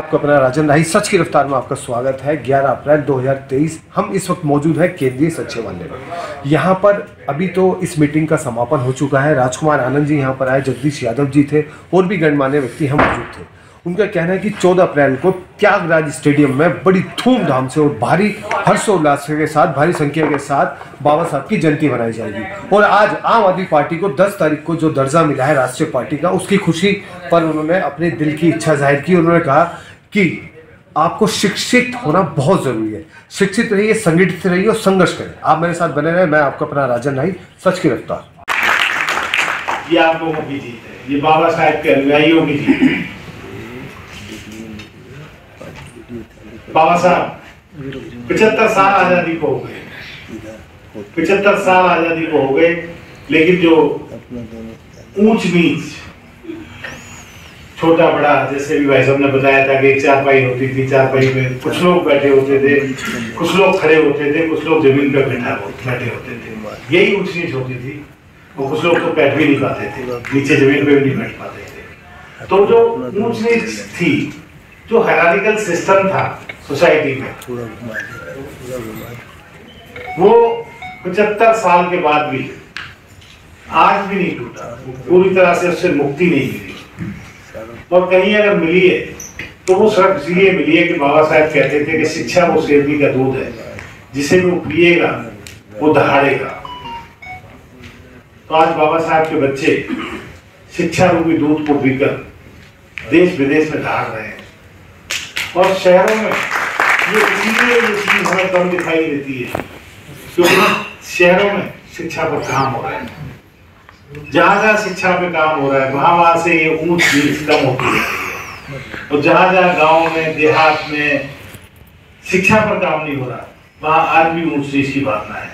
आपका अपना राजन राही सच की रफ्तार में आपका स्वागत है। 11 अप्रैल 2023 हम इस वक्त मौजूद है केंद्रीय सचिवालय में। यहाँ पर अभी तो इस मीटिंग का समापन हो चुका है। राजकुमार आनंद जी यहाँ पर आए, जगदीश यादव जी थे और भी गणमान्य व्यक्ति यहाँ मौजूद थे। उनका कहना है कि 14 अप्रैल को त्यागराज स्टेडियम में बड़ी धूमधाम से और भारी हर्षोल्लास के साथ, भारी संख्या के साथ बाबा साहब की जयंती मनाई जाएगी। और आज आम आदमी पार्टी को 10 तारीख को जो दर्जा मिला है राष्ट्रीय पार्टी का, उसकी खुशी पर उन्होंने अपने दिल की इच्छा जाहिर की। उन्होंने कहा कि आपको शिक्षित होना बहुत जरूरी है, शिक्षित रहिए, संगठित रहिए और संघर्ष करें। आप मेरे साथ बने रहे। मैं आपका अपना राजन राही सच की रफ्तार। ये आप लोगों की जीत है, ये बाबा साहेब के अनुयायियों की जीत है। बाबा साहब 75 साल आजादी को हो गए, 75 साल आजादी को हो गए, लेकिन जो ऊंच नीच, छोटा बड़ा, जैसे भी भाई साहब ने बताया था कि एक चारपाई होती थी, चारपाई में कुछ लोग बैठे होते थे, कुछ लोग खड़े होते थे, कुछ लोग जमीन पर बैठे होते थे, यही ऊंच नीच होती थी। और कुछ लोग तो बैठ भी नहीं पाते थे, नीचे जमीन पे भी नहीं बैठ पाते थे। तो जो ऊंच नीच थी, जो हायरार्किकल सिस्टम था सोसाइटी में, वो 75 साल के बाद भी आज भी नहीं टूटा, पूरी तरह से उससे मुक्ति नहीं मिली। और कहीं अगर मिली है तो वो सिर्फ इसलिए मिली है कि बाबा साहब कहते थे कि शिक्षा वो शेरनी का दूध है, जिसे वो पिएगा वो दहाड़ेगा। तो आज बाबा साहब के बच्चे शिक्षा रूपी दूध को पीकर देश विदेश में दहाड़ रहे हैं। और शहरों में ये इसीलिए हमें कम दिखाई देती है क्योंकि शहरों में शिक्षा पर काम हो रहा है। जहां जहां शिक्षा पे काम हो रहा है वहां से ये ऊंच नीच कम होती जा रही है। और जहां जहां गांव में, देहात में शिक्षा पर काम नहीं हो रहा, वहां आज भी ऊंच नीच की भावना है।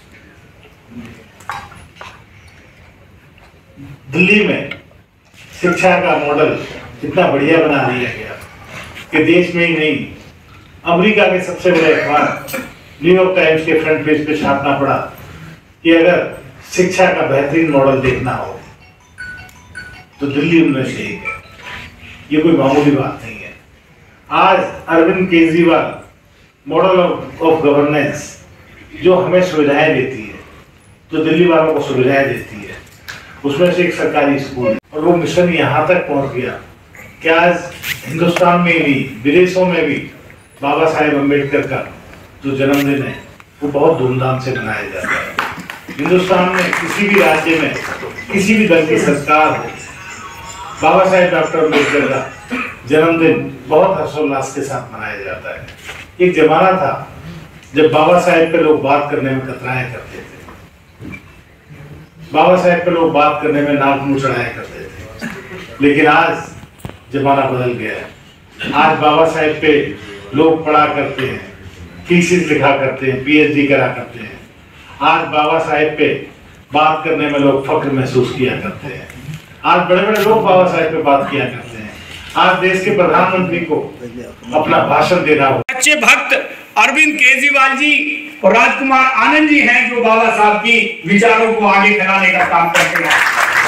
दिल्ली में शिक्षा का मॉडल इतना बढ़िया बना दिया गया कि देश में ही नहीं, अमेरिका के सबसे बड़े अखबार न्यूयॉर्क टाइम्स के फ्रंट पेज पे छापना पड़ा कि अगर शिक्षा का बेहतरीन मॉडल देखना हो तो दिल्ली उनमें से एक है। ये कोई मामूली बात नहीं है। आज Arvind Kejriwal model of governance जो हमें सुविधाएं देती है, जो दिल्ली वालों को सुविधाएं देती है, उसमें से एक सरकारी स्कूल, और वो मिशन यहाँ तक पहुंच गया कि आज हिंदुस्तान में भी, विदेशों में भी बाबा साहेब अम्बेडकर का जो जन्मदिन है वो बहुत धूमधाम से मनाया जाता है। हिंदुस्तान में किसी भी राज्य में, किसी भी दल की सरकार हो, बाबा साहेब डॉक्टर अम्बेडकर का जन्मदिन बहुत हर्षोल्लास के साथ मनाया जाता है। एक जमाना था जब बाबा साहेब पे लोग बात करने में कतराया करते थे, बाबा साहेब पे लोग बात करने में नाक मुंह चढ़ाया करते थे, लेकिन आज जमाना बदल गया है। आज बाबा साहेब पे लोग पढ़ा करते हैं, थीसिस लिखा करते हैं, पीएचडी करा करते हैं। आज बाबा साहेब पे बात करने में लोग फख्र महसूस किया करते हैं। आज बड़े बड़े लोग बाबा साहेब पे बात किया करते हैं। आज देश के प्रधानमंत्री को अपना भाषण देना हो। अच्छे भक्त अरविंद केजरीवाल जी और राजकुमार आनंद जी हैं जो बाबा साहब की विचारों को आगे फैलाने का काम करते हैं।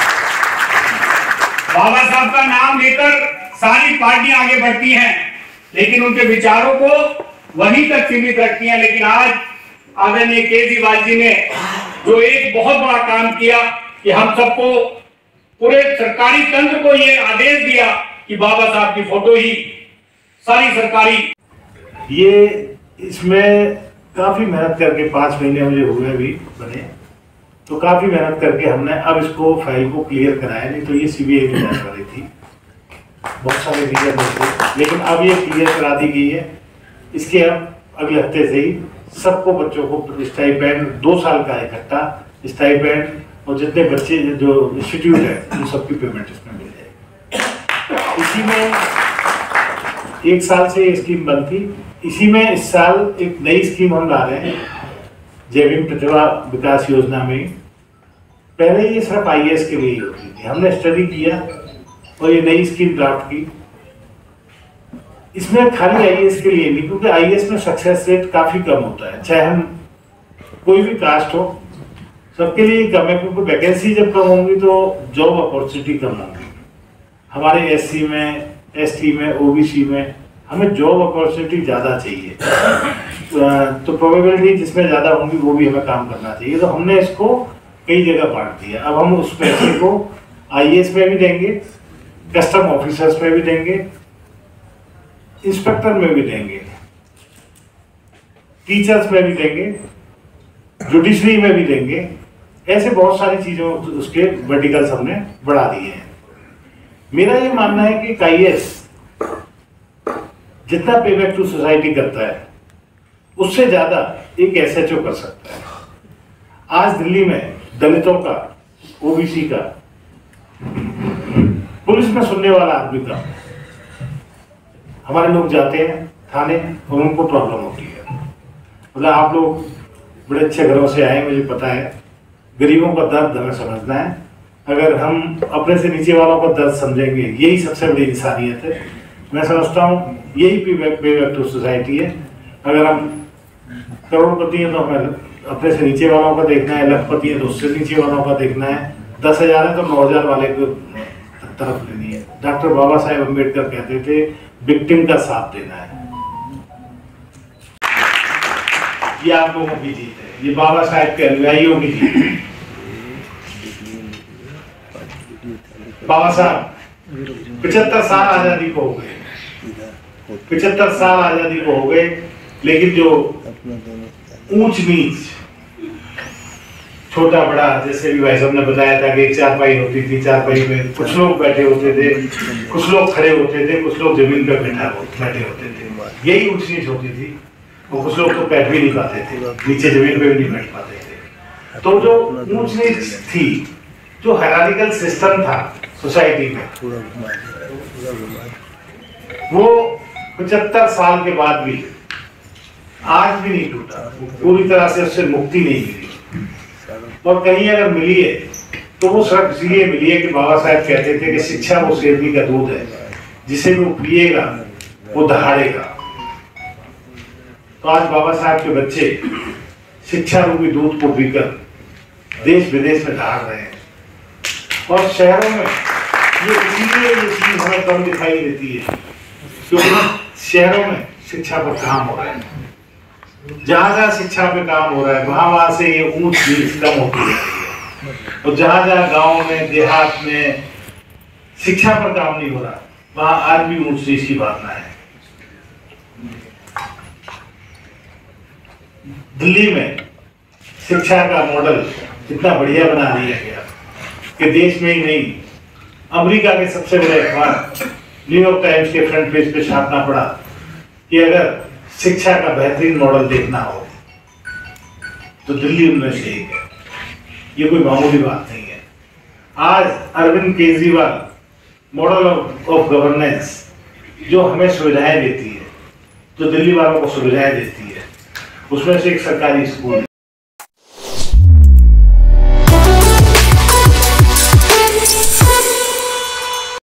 बाबा साहब का नाम लेकर सारी पार्टियां आगे बढ़ती हैं, लेकिन उनके विचारों को वहीं तक सीमित रखती हैं। लेकिन आज आदरणीय केजरीवाल जी ने जो एक बहुत बड़ा काम किया कि हम सबको, पूरे सरकारी तंत्र को ये आदेश दिया कि बाबा साहब की फोटो ही सारी सरकारी, ये इसमें काफी मेहनत करके 5 महीने मुझे हुए भी बने, तो काफी मेहनत करके हमने अब इसको फाइल को क्लियर कराया। नहीं तो ये सीबीआई में जाने वाली थी, बहुत सारे रीजन थे, लेकिन अब ये क्लियर करा दी गई है। इसके अब अगले हफ्ते से ही सबको बच्चों को स्टाइपेंड 2 साल का इकट्ठा स्टाइपेंड, और जितने बच्चे जो इंस्टीट्यूट है उन सबकी पेमेंट इसमें मिल जाएगी। इसी में 1 साल से ये स्कीम बंद थी, इसी में इस साल एक नई स्कीम हम ला रहे हैं, जय भीम प्रतिभा विकास योजना में। पहले ये सिर्फ आईएएस के लिए होती थी, हमने स्टडी किया और ये नई स्कीम ड्राफ्ट की। इसमें खाली आईएएस के लिए नहीं, क्योंकि आईएएस में सक्सेस रेट काफी कम होता है, चाहे हम कोई भी कास्ट हो, सबके लिए कम है, क्योंकि वैकेंसी जब कम होंगी तो जॉब अपॉर्चुनिटी कम होंगी। हमारे एससी में, एसटी में, ओबीसी में हमें जॉब अपॉर्चुनिटी ज़्यादा चाहिए, तो प्रोबेबिलिटी जिसमें ज़्यादा होंगी वो भी हमें काम करना चाहिए। तो हमने इसको कई जगह बांट दिया। अब हम उस पैसे को IAS में भी देंगे, कस्टम ऑफिसर्स में भी देंगे, इंस्पेक्टर में भी देंगे, टीचर्स में भी देंगे, जुडिशरी में भी देंगे। ऐसे बहुत सारी चीजों उसके वर्टिकल्स हमने बढ़ा दिए हैं। मेरा ये मानना है कि IAS जितना पे बैक टू सोसाइटी करता है उससे ज्यादा एक SHO कर सकता है। आज दिल्ली में दलितों का, OBC का, पुलिस में सुनने वाला आदमी का, हमारे लोग जाते हैं थाने और उनको प्रॉब्लम होती है। मतलब आप लोग बड़े अच्छे घरों से आए, मुझे पता है, गरीबों का दर्द हमें समझना है। अगर हम अपने से नीचे वालों का दर्द समझेंगे, यही सबसे बड़ी इंसानियत है। मैं समझता हूँ यही पे बैक टू सोसाइटी है। अगर हम करोड़पति हैं तो हमें अपने से नीचे वालों का देखना है, लखपति है तो उससे नीचे वालों का देखना है, 10,000 है तो 9,000 वाले को तरफ लेनी है। डॉक्टर बाबा साहेब अम्बेडकर कहते थे विक्टिम का साथ देना है। ये आप लोगों की जीत है, ये बाबा साहेब के अनुयायियों की जीत है। बाबा साहब 75 साल आजादी को हो गए, 75 साल आजादी को हो गए, लेकिन जो ऊंच नीच, छोटा बड़ा, जैसे भी भाई साहब ने बताया था कि एक चारपाई होती थी, चारपाई में कुछ लोग बैठे होते थे, कुछ लोग खड़े होते थे, कुछ लोग जमीन पर बैठे होते थे, यही ऊंच नीच होती थी। वो कुछ लोग तो बैठ भी नहीं पाते थे, नीचे जमीन पे भी नहीं बैठ पाते थे। तो जो ऊंच नीच थी, जो हायरार्किकल सिस्टम था सोसाइटी में, वो 75 साल के बाद भी आज भी नहीं टूटा, पूरी तरह से उससे मुक्ति नहीं मिली। और कहीं अगर मिली है तो वो सिर्फ इसलिए मिली है कि बाबा साहब कहते थे कि शिक्षा वो शेरनी का दूध है, जिसे वो पिएगा वो दहाड़ेगा। तो आज बाबा साहब के बच्चे शिक्षा रूपी दूध को पीकर देश विदेश में दहाड़ रहे हैं। और शहरों में ये चीज हमें कम दिखाई देती है क्योंकि शहरों में शिक्षा पर काम हो रहा है। जहां जहां शिक्षा पे काम हो रहा है वहां से ये ऊंच नीच कम होती जा रही है। और जहां जहां गाँव में, देहात में शिक्षा पर काम नहीं हो रहा, वहां आज भी ऊंच नीच की भावना है। दिल्ली में शिक्षा का मॉडल इतना बढ़िया बना दिया गया कि देश में ही नहीं, अमेरिका के सबसे बड़े अखबार न्यूयॉर्क टाइम्स के फ्रंट पेज पे छापना पड़ा कि अगर शिक्षा का बेहतरीन मॉडल देखना हो तो दिल्ली उनमें से एक है। ये कोई मामूली बात नहीं है। आज Arvind Kejriwal model of governance जो हमें सुविधाएं देती है, जो दिल्ली वालों को सुविधाएं देती है, उसमें से एक सरकारी स्कूल